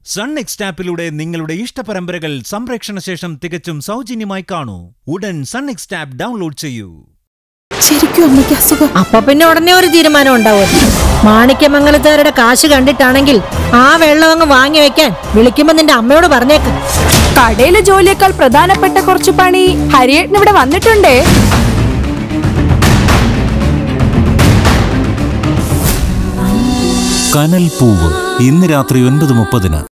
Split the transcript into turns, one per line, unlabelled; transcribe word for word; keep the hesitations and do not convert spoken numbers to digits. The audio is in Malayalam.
സൺ നെക്സ്റ്റ് ആപ്പിലൂടെ നിങ്ങളുടെ ഇഷ്ടപരമ്പരകൾ സംപ്രേക്ഷണ ശേഷം തികച്ചും സൗജന്യമായി കാണൂ. ഉടൻ സൺ നെക്സ്റ്റ് ആപ്പ് ഡൗൺലോഡ് ചെയ്യൂ.
ശരിക്കും അമ്മയ്ക്ക് അസുഖം?
അപ്പൊ പിന്നെ ഉടനെ ഒരു തീരുമാനം ഉണ്ടാവും. മാണിക്യമംഗലത്തുകാരുടെ കാശ് കണ്ടിട്ടാണെങ്കിൽ ആ വെള്ളം അങ്ങ് വാങ്ങി വെക്കാൻ വിളിക്കുമ്പോ നിന്റെ അമ്മയോട് പറഞ്ഞേക്ക്.
കടയിലെ ജോലിയേക്കാൾ പ്രധാനപ്പെട്ട കുറച്ച് പണി ഹരിയേട്ടൻ ഇവിടെ വന്നിട്ടുണ്ടേ.
കനൽപ്പൂവ് ഇന്ന് രാത്രി ഒൻപത് മുപ്പതിന്.